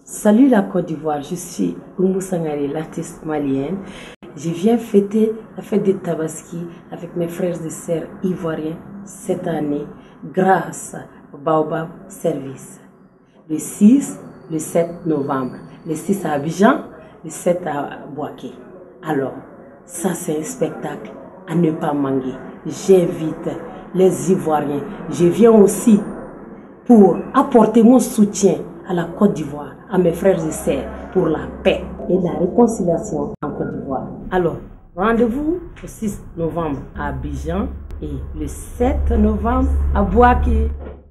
Salut la Côte d'Ivoire, je suis Oumou Sangaré, l'artiste malienne. Je viens fêter la fête de Tabaski avec mes frères et sœurs ivoiriens cette année grâce au Baobab Service. Le 6, le 7 novembre. Le 6 à Abidjan, le 7 à Bouaké. Alors, ça c'est un spectacle à ne pas manquer. J'invite les Ivoiriens. Je viens aussi pour apporter mon soutien à la Côte d'Ivoire, à mes frères et sœurs, pour la paix et la réconciliation en Côte d'Ivoire. Alors, rendez-vous le 6 novembre à Abidjan et le 7 novembre à Bouaké.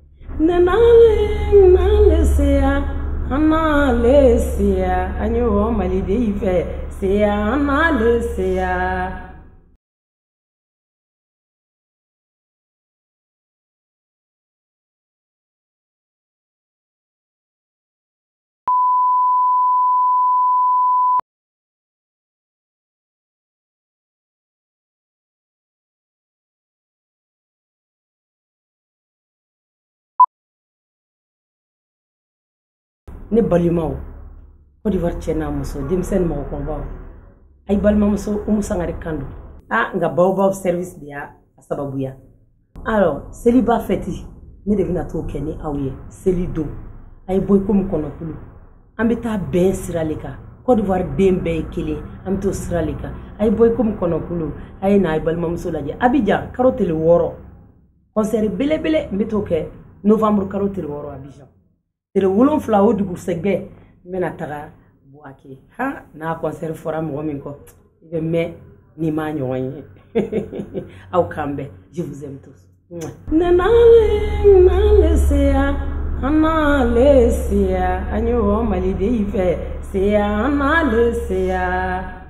Ne balimaw Côte d'Ivoire tiena muso demsen mo ko baw ay balma muso Oumou Sangaré Kandou nga Baobab Service dia sababuya. Alors célibat feti ne devina to keni awye celido ay boy comme kono kulu ambita ben siralika Côte d'Ivoire dembe kele amto siralika ay boy comme kono kulu ay na ay balma muso laje Abidjan karotele woro concert bele mbito ke novembre karotele woro Abidjan. C'est le wolon flau du gousseguet, menatara, boaké. Ha, na concert fora mominko. Mais ni magnon. Au cambe, je vous aime tous. Nana lesea, ana lesea, agno malide ife, c'est ana lesea.